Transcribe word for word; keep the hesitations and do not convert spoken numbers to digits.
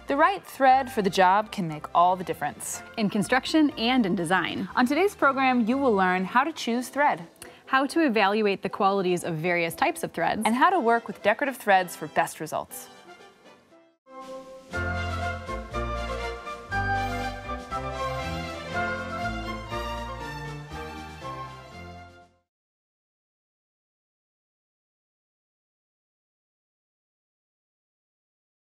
The right thread for the job can make all the difference. In construction and in design. On today's program, you will learn how to choose thread, how to evaluate the qualities of various types of threads, and how to work with decorative threads for best results.